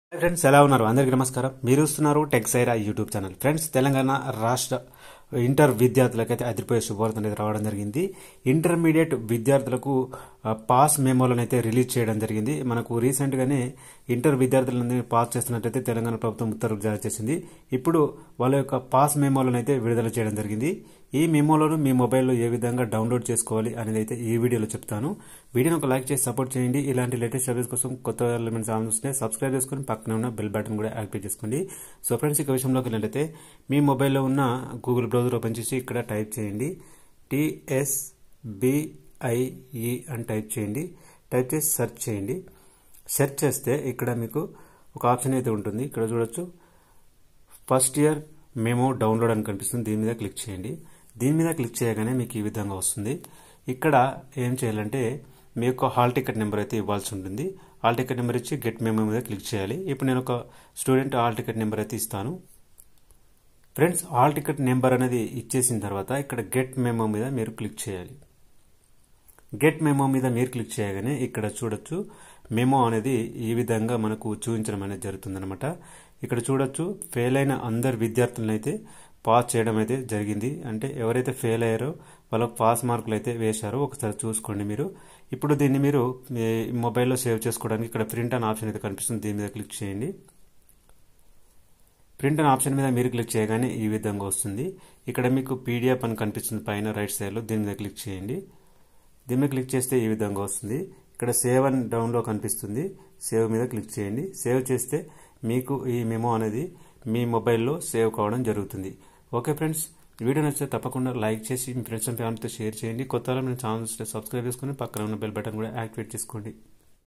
Friends ఎలా ఉన్నారు? అందరికీ నమస్కారం. మీరు చూస్తున్నారు tech Saira YouTube channel. Friends, Telangana రాష్ట్ర ఇంటర్ విద్యార్థులకైతే అదిరిపోయే శుభవార్త అనేది రావడం జరిగింది. ఇంటర్మీడియట్ విద్యార్థులకు పాస్ మెమోలను అయితే రిలీజ్ చేయడం జరిగింది. మనకు రీసెంట్ గానే ఇంటర్ విద్యార్థులందరినీ పాస్ చేస్తున్నట్లయితే తెలంగాణ ప్రభుత్వం ఉత్తర్వులు జారీ చేసింది. ఇప్పుడు వాళ్ళ యొక్క పాస్ మెమోలను అయితే విడుదల చేయడం జరిగింది. ఈ మెమోలను మీ మొబైల్లో ఏ విధంగా డౌన్లోడ్ చేసుకోవాలి అనేది అయితే ఈ వీడియోలో చెప్తాను. వీడియోని ఒక లైక్ చేసి సపోర్ట్ చేయండి. ఇలాంటి లేటెస్ట్ సర్వీస్ కోసం కొత్త ఎలిమెంట్స్ ఆలోచిస్తే సబ్స్క్రైబ్ చేసుకుని పక్కనే ఉన్న బెల్ బటన్ కూడా యాక్టివేట్ చేసుకోండి. సో ఫ్రెండ్స్, ఇక విషయంలోకి వెళ్ళినట్లయితే మీ మొబైల్లో ఉన్న గూగుల్ బ్రౌజర్ ఓపెన్ చేసి ఇక్కడ టైప్ చేయండి TSBIE అని టైప్ చేయండి. టైప్ చేసి సెర్చ్ చేయండి. సెర్చ్ చేస్తే ఇక్కడ మీకు ఒక ఆప్షన్ అయితే ఉంటుంది. ఇక్కడ చూడొచ్చు, ఫస్ట్ ఇయర్ మెమో డౌన్లోడ్ అని కనిపిస్తుంది. దీని మీద క్లిక్ చేయండి. దీని మీద క్లిక్ చేయగానే మీకు ఈ విధంగా వస్తుంది. ఇక్కడ ఏం చేయాలంటే మీ యొక్క హాల్ టికెట్ నెంబర్ అయితే ఇవ్వాల్సి ఉంటుంది. హాల్ టికెట్ నెంబర్ ఇచ్చి గెట్ మెమో మీద క్లిక్ చేయాలి. ఇప్పుడు నేను ఒక స్టూడెంట్ హాల్ టికెట్ నెంబర్ అయితే ఇస్తాను. ఫ్రెండ్స్, హాల్ టికెట్ నెంబర్ అనేది ఇచ్చేసిన తర్వాత ఇక్కడ గెట్ మెమో మీద మీరు క్లిక్ చేయాలి. గెట్ మెమో మీద మీరు క్లిక్ చేయగానే ఇక్కడ చూడొచ్చు, మెమో అనేది ఈ విధంగా మనకు చూపించడం అనేది జరుగుతుందన్నమాట. ఇక్కడ చూడొచ్చు, ఫెయిల్ అయిన అందరు విద్యార్థులను అయితే పాస్ చేయడం అయితే జరిగింది. అంటే ఎవరైతే ఫెయిల్ అయ్యారో వాళ్ళకు పాస్ మార్కులు అయితే వేశారో ఒకసారి చూసుకోండి మీరు. ఇప్పుడు దీన్ని మీరు మొబైల్లో సేవ్ చేసుకోవడానికి ఇక్కడ ప్రింట్ అనే ఆప్షన్ అయితే కనిపిస్తుంది. దీని మీద క్లిక్ చేయండి. ప్రింట్ అనే ఆప్షన్ మీద మీరు క్లిక్ చేయగానే ఈ విధంగా వస్తుంది. ఇక్కడ మీకు PDF అని కనిపిస్తుంది పైన రైట్ సైడ్లో. దీని మీద క్లిక్ చేయండి. దీని మీద క్లిక్ చేస్తే ఈ విధంగా వస్తుంది. ఇక్కడ సేవ్ అండ్ డౌన్లో కనిపిస్తుంది. సేవ్ మీద క్లిక్ చేయండి. సేవ్ చేస్తే మీకు ఈ మెమో అనేది మీ మొబైల్లో సేవ్ కావడం జరుగుతుంది. ఓకే ఫ్రెండ్స్, వీడియో నచ్చితే తప్పకుండా లైక్ చేసి మీ ఫ్రెండ్స్ అండ్ ఫ్యామిలీతో షేర్ చేయండి. కొత్త ఛానల్ సబ్స్క్రైబ్ చేసుకుని పక్కన ఉన్న బెల్ బటన్ కూడా యాక్టివేట్ చేసుకోండి.